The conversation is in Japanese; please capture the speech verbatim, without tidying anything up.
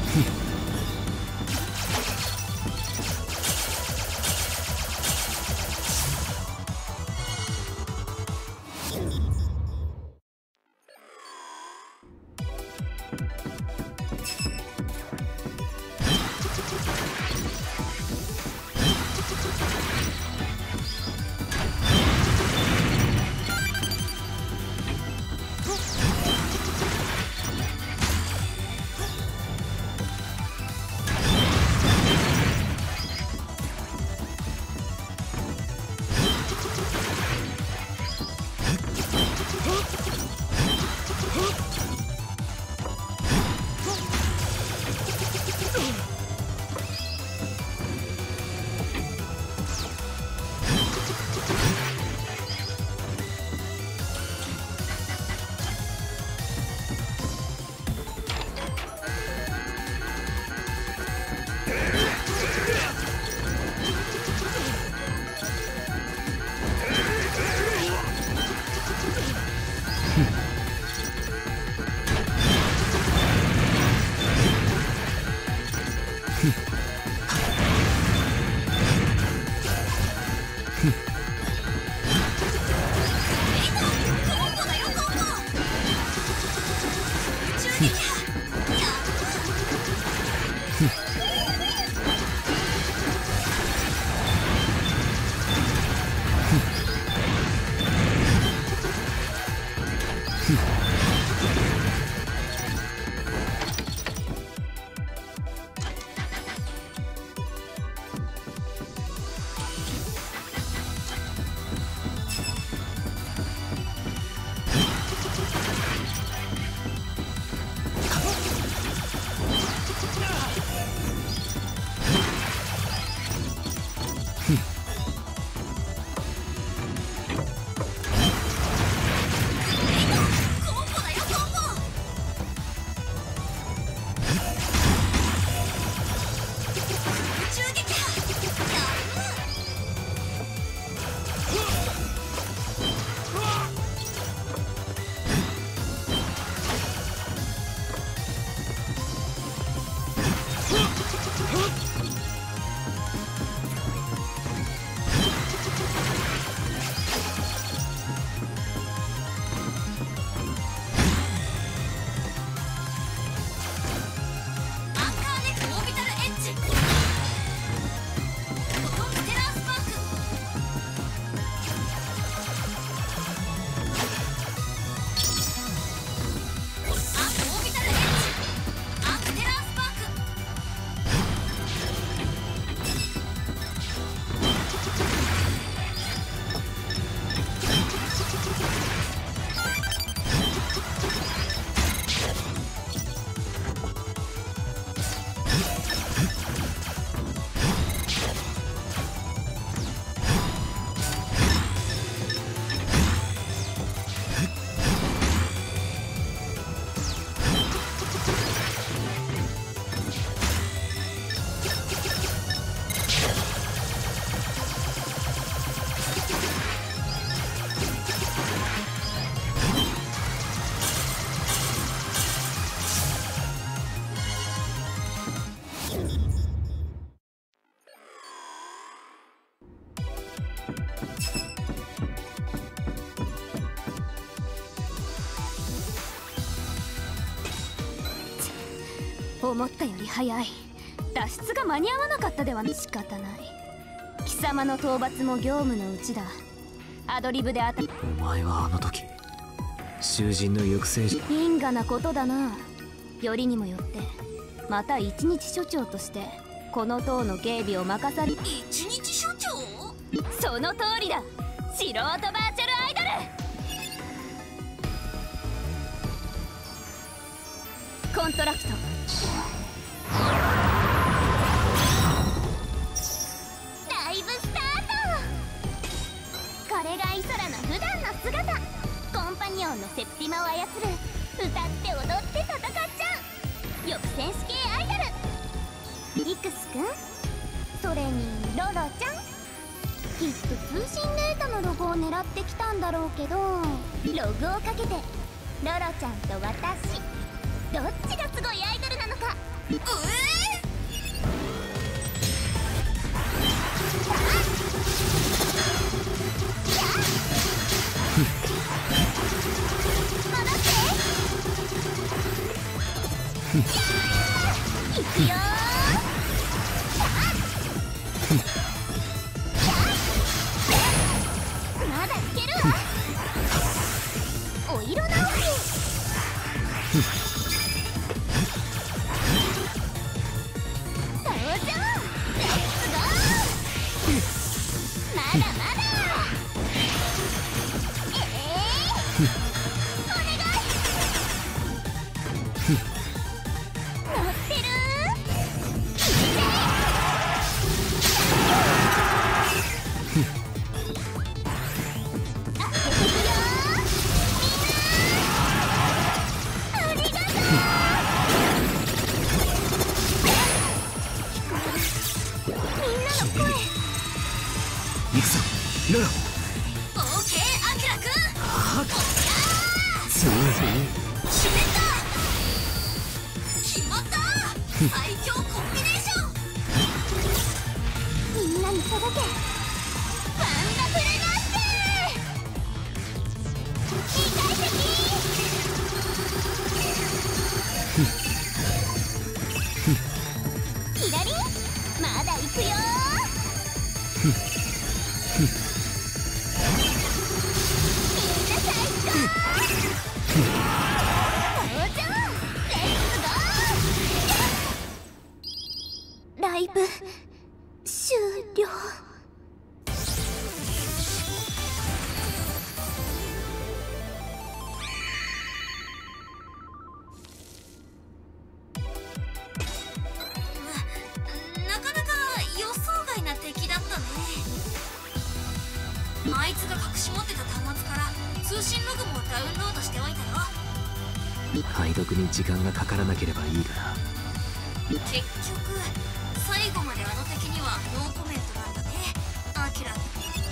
思ったより早い。脱出が間に合わなかったでは仕方ない。貴様の討伐も業務のうちだ。アドリブであたお前はあの時囚人の行く末じ因果なことだな。よりにもよってまた一日所長としてこの塔の警備を任され。 一日所長？ その通りだ。素人バーチャルアイドルコントラクト。 ライブスタート。これがイソラの普段の姿。コンパニオンのセプティマを操る、歌って踊って戦っちゃう翼戦士系アイドル。リクスくん、それにロロちゃん、きっと通信データのログを狙ってきたんだろうけど、ログをかけてロロちゃんと私どっちがすごいアイドルなのかうえいくよまだいけるわお色直し登場レッツゴーまだまだええー、お願い乗ってる行くぞロロ。 オーケーアキラくんはっ強い決めた決まった最強コンビネーションみんなに届けワンダフルナッシュにかいせき左まだ行くよみんな最高登場レッツゴーライブ終了なかなか予想外な敵だったね。あいつが隠し持ってた端末から通信ログもダウンロードしておいたよ。 解読に時間がかからなければいいがな。 結局最後まであの敵にはノーコメントなんだねアキラ。